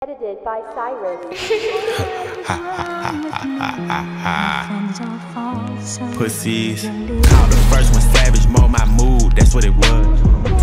Edited by Cyrus. Pussies. Called the first one savage, mold my mood, that's what it was.